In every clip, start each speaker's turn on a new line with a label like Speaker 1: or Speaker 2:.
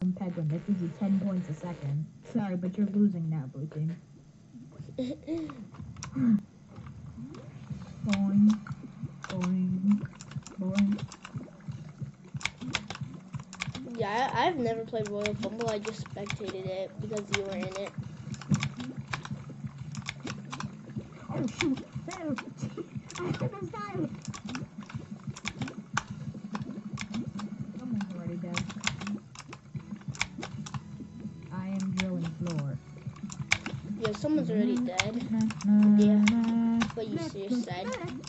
Speaker 1: Penguin. That gives you 10 points a second. Sorry, but you're losing now, blue team. Boing, boing, boing.
Speaker 2: Yeah, I've never played Royal Fumble. I just spectated it because you were in it.
Speaker 1: Oh shoot! No! I almost died! Someone's already dead. I am drilling floor.
Speaker 2: Yeah, someone's already dead. Yeah, but you just said.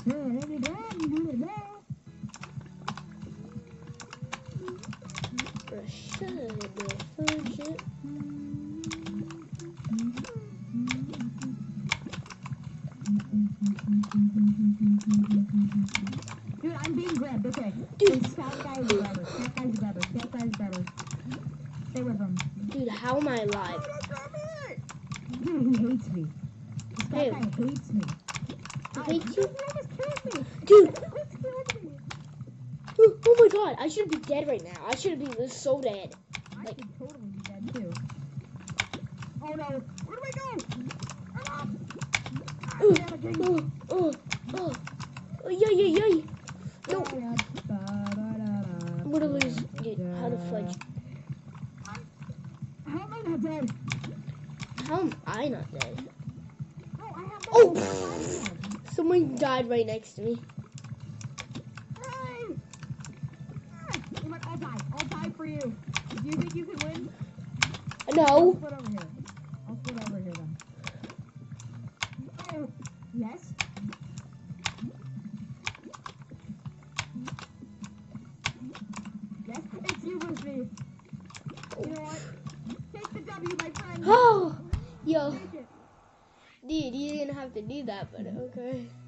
Speaker 1: Dude, I'm being grabbed. Okay.
Speaker 2: Dude,
Speaker 1: Scout guy is grabber. Scout guy's grabber. Scout guy's grabber. Stay with him.
Speaker 2: dude, how am I alive?
Speaker 1: Dude, he hates me. This
Speaker 2: Hey.
Speaker 1: guy hates me.
Speaker 2: He hates you?
Speaker 1: He almost killed me.
Speaker 2: Dude.
Speaker 1: He almost killed me.
Speaker 2: Oh my god, I should be dead right now. I should be so dead.
Speaker 1: I should totally be dead too. Oh no. Where do I go?
Speaker 2: Yay. No. I'm gonna lose. Dude, how to fudge?
Speaker 1: How am I not dead?
Speaker 2: How am I not dead?
Speaker 1: No, I have
Speaker 2: Oh!
Speaker 1: my
Speaker 2: Someone died right next to me.
Speaker 1: Hey! I'll die. I'll die for you. Do you think you can win?
Speaker 2: No.
Speaker 1: I'll split over here. I'll split over here then. Oh, yes. Yes, it's you with me. You know what? Take the W, my friend.
Speaker 2: Oh! Yo.
Speaker 1: Take it.
Speaker 2: Dude, you didn't have to do that, but okay.